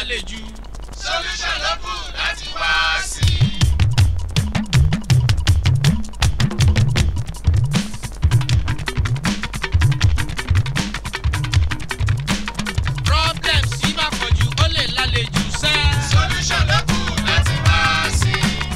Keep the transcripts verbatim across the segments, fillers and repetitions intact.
lálejò. Solution ló kù láti wá sí. Problems yìí máa pọ̀jù ó lè lálejò sẹ́. Solution ló kù láti wá sí.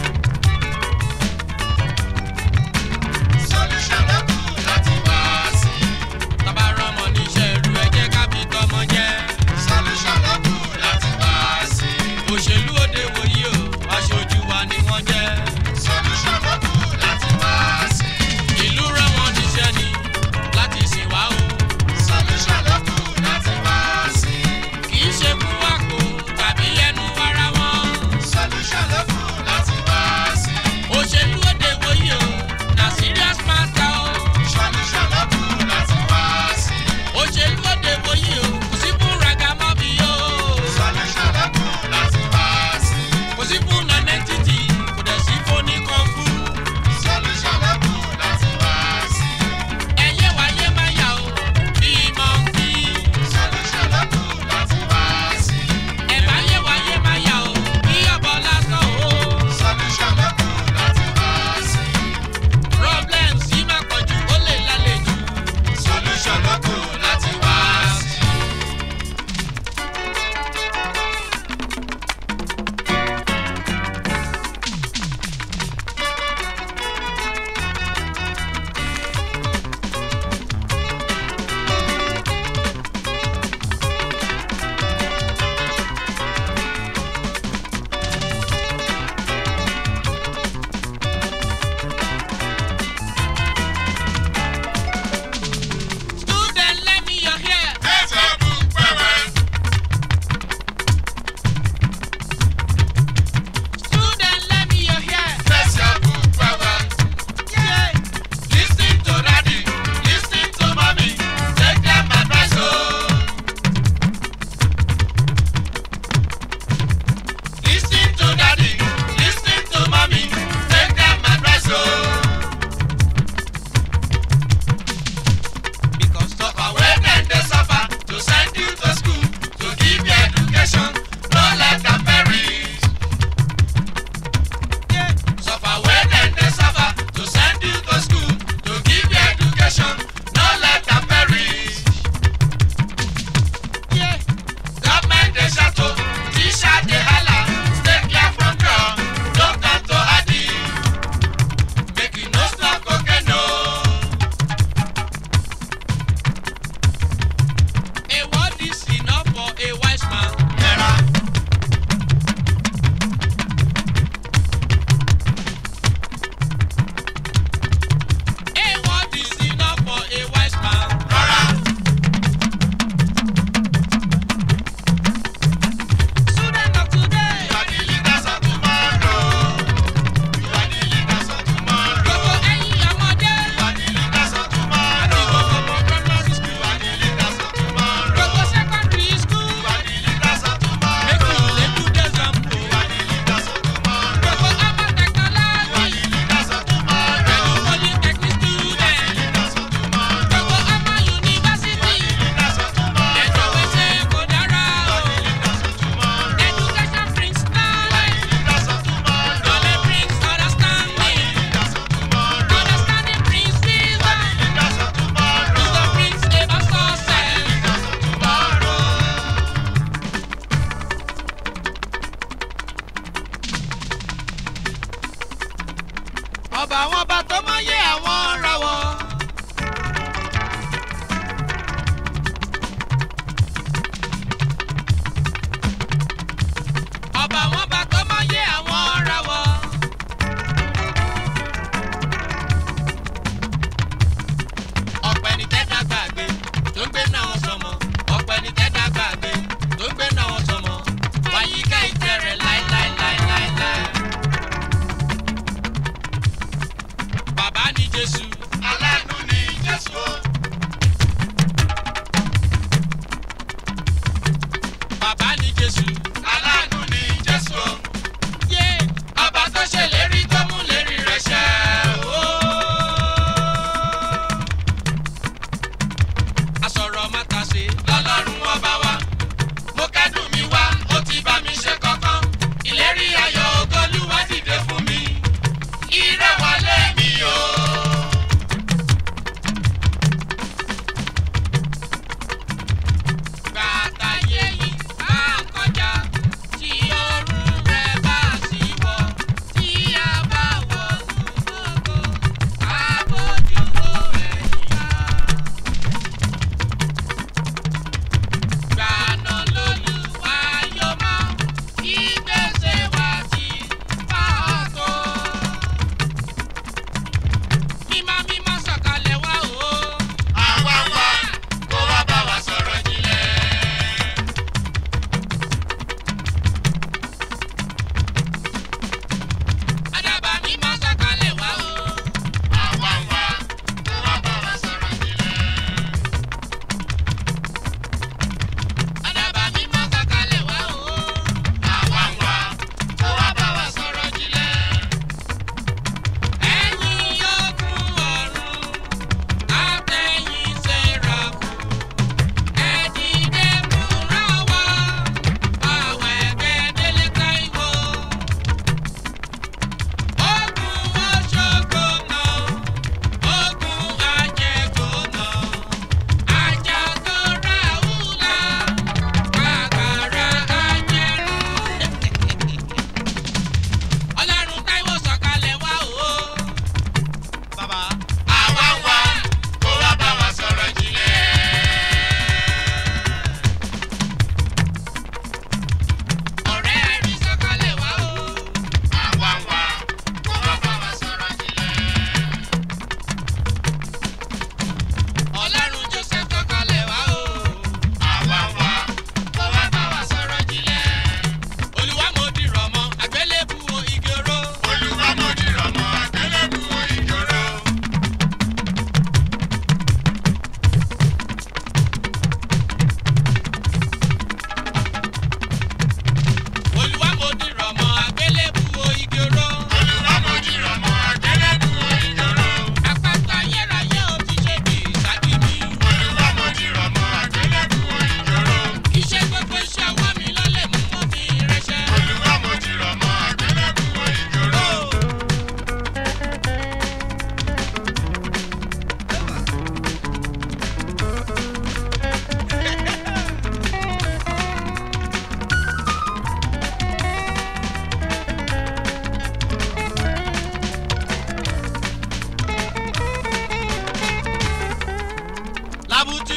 Solution ló kù láti wá sí. Tọ́ba rọmọ níṣẹ́ irú ẹ jẹ́ ká fi tọmọ jẹ́. Solution ló kù láti wá sí. Òṣèlú òde wòyí o, aṣojú wa ni wọ́n jẹ́. Solution ló kù láti wá sí. Ìlú rán wọn níṣẹ́ ni láti sìn wá o. Solution ló kù láti wá sí. Kì í ṣe fún àpò tàbí ẹnu ara wọn. Solution ló kù láti wá sí. Òṣèlú òde wòyí o, na serious matter o. Solution ló kù láti wá sí. Òṣèlú òde wòyí o, kò sí fún ragamọ́bì o. Solution ló kù láti wá sí. Kò sí fún non-entity, kò dẹ̀ sí fún oníkanfú. Solution ló kù láti wá sí. Ẹyẹ wáyé máa yà o, bíi mọ̀nkí. Solution ló kù láti wá sí. Ẹ̀bá yé wáyé máa yà o, bí ọ̀bọ lásán o. Solution ló kù láti wá sí. Problems yìí máa pọ̀jù ó lè lálejò. Solution ló kù láti wá sí. Student, let me your hair. Let's go book power. Student, let me your hair. Let's go book power. Yeah. Listen to daddy, listen to mommy, take them advice oh. Listen to daddy, listen to mommy, take them advice oh. Because Suffer when dem dey suffer to send you to school to give you education, no let them perish. yeah. Suffer when dem dey suffer to send you to school to give you education, no let them perish. Yeah. Government dey shout o, teacher dey hala, stay clear from crowd, no time to addict. Make you no stop cocaine o. A word is enough for a wise man. Yẹra. A word is enough for a wise man. Rọra. Student of today. You are the leaders of tomorrow. You are the leaders of tomorrow. Gbogbo ẹ̀yin ọmọdé. You are the leaders of Àti tomorrow. gbogbo primary school. You are the leaders of tomorrow. Gbogbo secondary school. You are the leaders of tomorrow. Make you dey do the example. You are the leaders of tomorrow. Gbogbo ọmọ You are technology. the leaders of tomorrow. Pẹ̀lú polytechnic student. Leaders of tomorrow. Gbogbo ọmọ university. Leaders of tomorrow. Ẹ̀jọ̀ wẹ̀sẹ̀ kò dára o. Leaders of tomorrow. Education brings knowledge. Leaders of tomorrow. Knowledge brings understanding. Leaders of tomorrow. Understanding brings wisdom. Leaders of tomorrow. Wisdom brings about success. Leaders of tomorrow. Ọba àwọn ọba tó máa yé àwọn rawọ́. Ọba àwọn ọba tó máa yé àwọn rawọ́. Ọ̀pẹ ni tẹ́tà gbàgbé tó ń gbé náà wọn sọmọ. Ọ̀pẹ ni tẹ́tà gbàgbé tó ń gbé náà wọn sọmọ. Wàyí ká ìtẹ́ rẹ̀ láíláíláíláíláí. Bàbá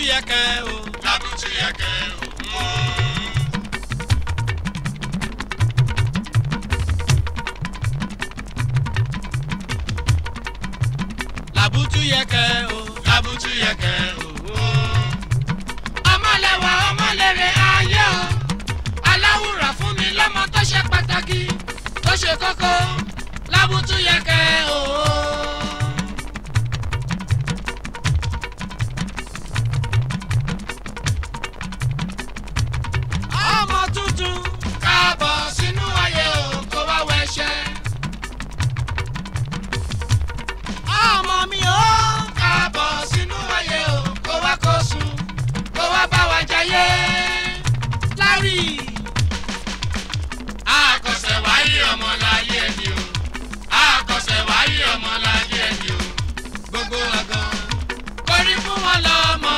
yẹkẹ o. Labutu yẹkẹ o. Labutu yẹkẹ o. Labutu yẹkẹ o. Ọmọlẹ́wà ọmọlẹ́rẹ̀ ayé o. Aláwùrà fún mi lọ́mọ tó ṣe pàtàkì tó ṣe kókó. Labutu yẹkẹ o. Ọmọ tuntun káàbọ̀ sínú ayé o kó wá wẹṣẹ́. Ọmọ mi o káàbọ̀ sínú ayé o kó wá kó sùn kó wá bá wa jayé. Lárí. Àkọsẹ̀ wáyé ọmọ láyé ẹni o. Àkọsẹ̀ wáyé ọmọ láyé ẹni o. Gbogbo àgàn. Kórí fún wọn lọ́mọ.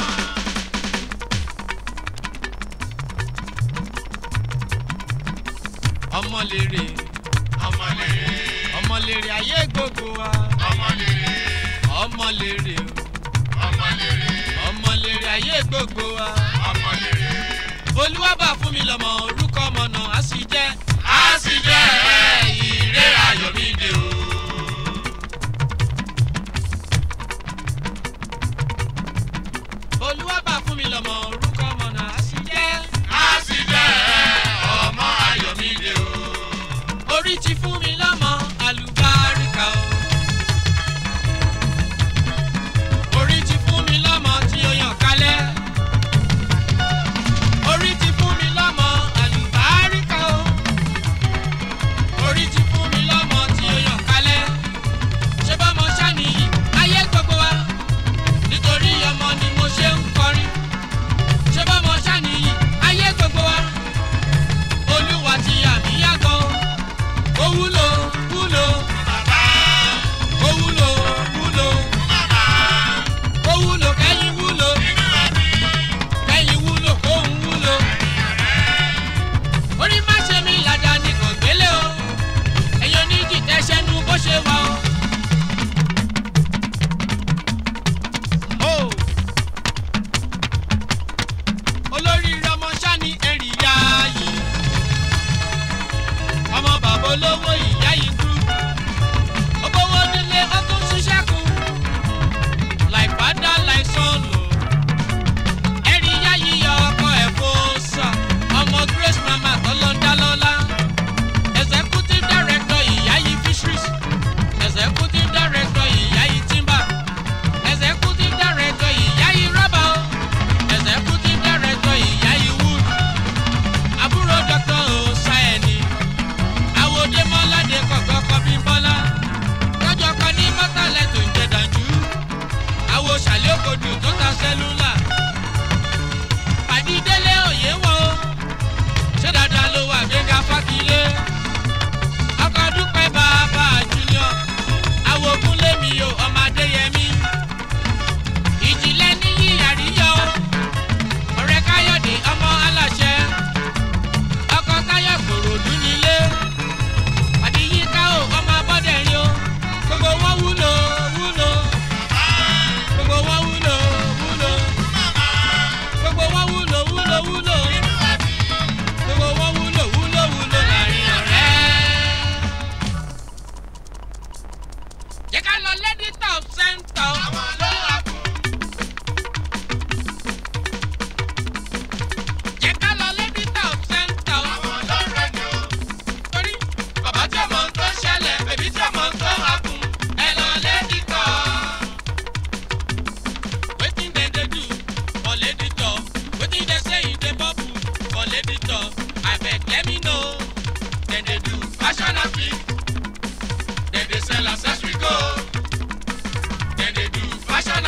Ọmọ lèrè. Ọmọ lèrè. Ọmọ lèrè ayé gbogbo wa. Ọmọ lèrè. Ọmọ lèrè o. Ọmọ lèrè. Ọmọ lèrè ayé gbogbo wa. Ọmọ lèrè. Olúwa bá fún mi lọ́mọ orúkọ ọmọ náà á sì jẹ́. A sì jẹ́ ìrè Ayọ̀mídé o. Olúwa bá fún mi lọ́mọ orúkọ ọmọ náà á sì jẹ́. A sì jẹ́ ọmọ Ayọ̀mídé o. Orí ti fún mi lọ́mọ àlùbáríkà o. Orí ti fún mi lọ́mọ tí ó yàn kálẹ̀. Orí ti fún mi lọ́mọ àlùbáríkà o. Orí ti fún mi lọ́mọ tí ó yàn kálẹ̀. Ṣé bọ́mọ ṣàníyì ayé gbogbo wa? Nítorí ọmọ ni mo ṣe ń kọrin. Ṣé bọ́mọ ṣàníyì ayé gbogbo wa? Olúwa ti yà mí yàgò. Ó wúlò wúlò. Bàbá. Ó wúlò wúlò. Bàbá. Ó wúlò kẹ́yìn wúlò. Inú ẹbí. Kẹ́yìn wúlò kóhun wúlò. Orí má ṣe mí ládà nìkan gbélé o. Ẹ̀yin oníjì tẹ́ṣẹ́ nu bó ṣe wà o. Oh. Olórí ọmọ ṣáni èrìyá yìí. Ọmọ bàbá olówó ìyá yìí group. Ó bówó nílé ó tún ṣiṣẹ́ kù. Like father like son o. Èrìyá yìí yọ ọkọ ẹ̀ fò sà. Ọmọ Grace Mama tọ́lọ́dálọ́lá. Executive director ìyá yìí fisheries. Executive director ìyá yìí timber. Executive director ìyá yìí rubber o. Executive director ìyá yìí wood. Àbúrò Doctor Osaeni. Àwòdé Mọ́ládé kọ̀gbọ́ kọ́bí Bọ́lá. Lọ́jọ́ kan ní mọ́tàlẹ́ tó ń jẹ dànjú. Àwo ṣàlẹ́ òkòdù tó ta sẹ́lúlà. Pàdí Délé òye wọ̀ o. Ṣé dáadáa ló wà Gbénga Fákilé? Ọkọ̀ Dúpẹ́ bàbá Junior. Àwòkún lémi o ọmọ Adéyẹmí. Ìjìnlẹ̀ ní yíyàríyọ o. Ọ̀rẹ́ Káyọ̀dé ọmọ aláṣẹ. Ọkọ̀ Táyọ̀ Kòròdú nílé. Pàdí Yínká o ọmọ Abọ́dẹ̀rin o. Gbogbo wọn wúlò wúlò. Gbogbo wọn wúlò wúlò. Gbogbo wọn wúlò wúlò wúlò. Gbogbo wọn wúlò wúlò wúlò láàrin ọ̀rẹ́. Jẹ́ ká lọ lady top center. Àwọn ló wà kú. Jẹ́ ká lọ lady top center. Àwọn ló rẹ̀ ni o. Torí Bàbá tí ọmọ tó ṣẹlẹ̀, bèbí tí ọmọ tó hakùn. Ẹ lọ lẹ́dí tọ̀. wetin dem dey do for lady top? Wetin dem say e dey bubble for lady top? Abeg let me know. Dem dey do fashion appeal. Dem dey sell accessory go. Dem dey do fashion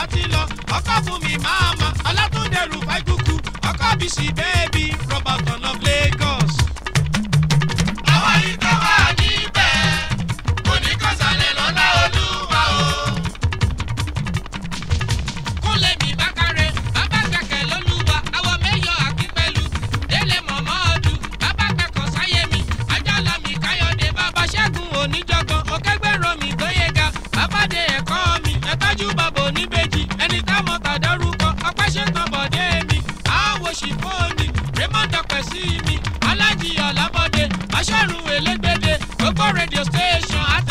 ti lọ ọkọ fún mi máàmá ọlátúndẹrù fáìkùkù ọkọ bísí bẹ́ẹ̀bì Robertson of Lagos. àwọn ìtọ́ wà níbẹ̀ kò ní kọ́sálẹ̀ lọ́lá olúwa o. kúnlẹ̀ mi bákàrẹ̀ bàbá kẹ̀kẹ́ lólúwa àwọ̀ mẹ́yọ̀ àkínpẹ̀lú délé mọ̀mọ́ ọdún bàbá kẹ̀kọ́ sáyé mi ajálà mi káyọ̀dé bàbá ṣẹ́gun oníjọ́gbọ́n ọ̀kẹ́gbẹ̀rọ mi gbóyèga bàbá dé ẹ̀kọ́ mi ẹ̀tọ́jú bàbá oníbejì ẹni táwọn tàdárúkọ ọpẹ́ ṣẹ́tàn bọ̀dé mi àwọ̀ ṣìfóònì Raymond ọ̀pẹ̀ sí mi alájí ọ̀làbọ̀dé aṣọ́run elégbèdè gbogbo rédíò station